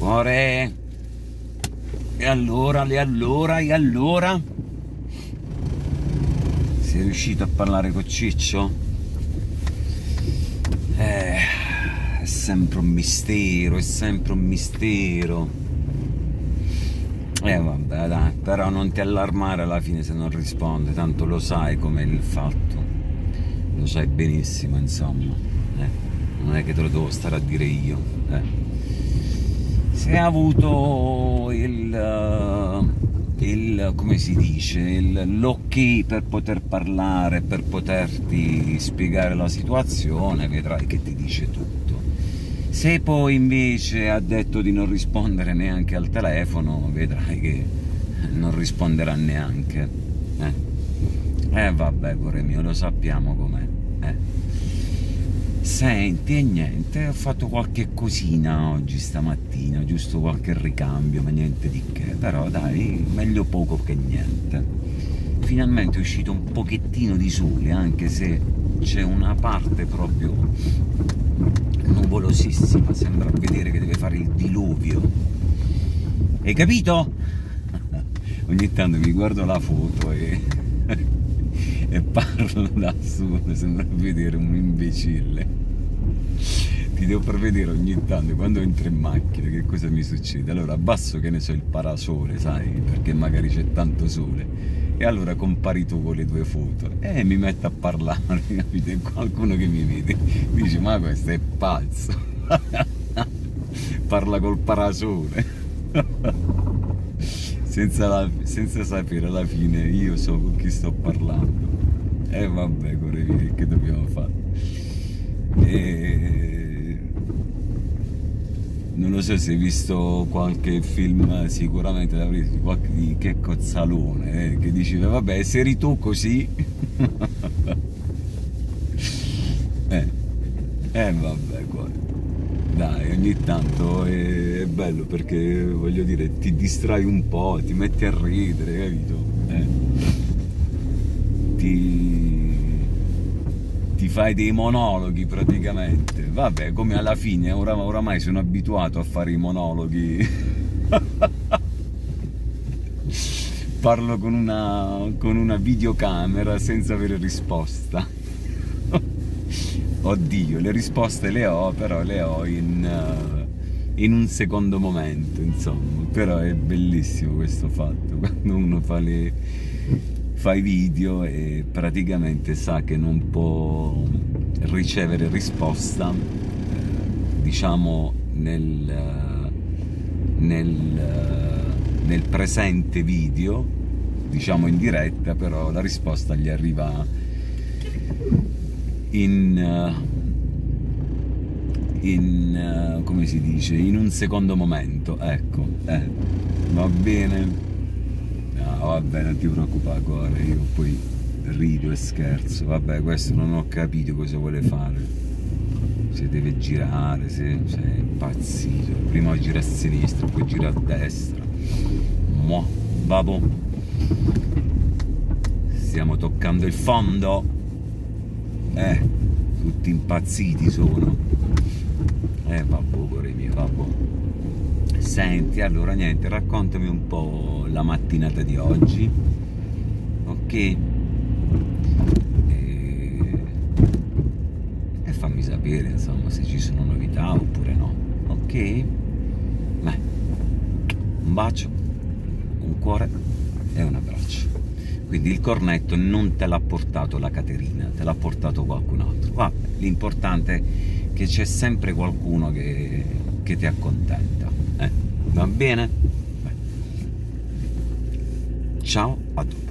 Cuore. E allora? Sei riuscito a parlare con Ciccio? È sempre un mistero, vabbè, dai, però non ti allarmare alla fine se non risponde, tanto lo sai com'è il fatto, lo sai benissimo, insomma, non è che te lo devo stare a dire io, Se ha avuto come si dice, l'ok per poter parlare, per poterti spiegare la situazione, vedrai che ti dice tutto. Se poi invece ha detto di non rispondere neanche al telefono, vedrai che non risponderà neanche. Vabbè, cuore mio, lo sappiamo com'è. Senti, e niente, ho fatto qualche cosina oggi stamattina, giusto qualche ricambio, ma niente di che, però dai, meglio poco che niente. Finalmente è uscito un pochettino di sole, anche se c'è una parte proprio nuvolosissima, sembra vedere che deve fare il diluvio. Hai capito? Ogni tanto mi guardo la foto e parlo da solo, sembra vedere un imbecille. Ti devo far vedere ogni tanto quando entro in macchina che cosa mi succede. Allora abbasso, che ne so, il parasole, sai, perché magari c'è tanto sole, e allora compari tu con le tue foto e mi metto a parlare, capito? E qualcuno che mi vede dice: ma questo è pazzo, parla col parasole. senza sapere alla fine io so con chi sto parlando. Vabbè, cuore mio, che dobbiamo fare? Non lo so se hai visto qualche film, sicuramente l'avrei visto, qualche di Checco Zalone, che diceva: vabbè, se eri tu così. Vabbè, cuore. Dai, ogni tanto è bello, perché voglio dire, ti distrai un po', ti metti a ridere, capito? Ti fai dei monologhi praticamente. Vabbè, come alla fine oramai sono abituato a fare i monologhi. Parlo con una videocamera senza avere risposta. Oddio, le risposte le ho, però le ho in un secondo momento, insomma. Però è bellissimo questo fatto, quando uno fa i video e praticamente sa che non può ricevere risposta, diciamo nel presente video, diciamo in diretta, però la risposta gli arriva come si dice, in un secondo momento, ecco, va bene. No, vabbè, non ti preoccupare, cuore, io poi rido e scherzo. Vabbè, questo non ho capito cosa vuole fare, se deve girare, se è impazzito, prima gira a sinistra, poi gira a destra. Vabbè, stiamo toccando il fondo, tutti impazziti sono. Vabbè, cuore mio, vabbè. Senti, allora niente, raccontami un po' la mattinata di oggi, ok? E fammi sapere, insomma, se ci sono novità oppure no, ok? Beh, un bacio, un cuore e un abbraccio. Quindi il cornetto non te l'ha portato la Caterina, te l'ha portato qualcun altro. Vabbè, l'importante è che c'è sempre qualcuno che ti accontenta. Va bene? Beh. Ciao a tutti.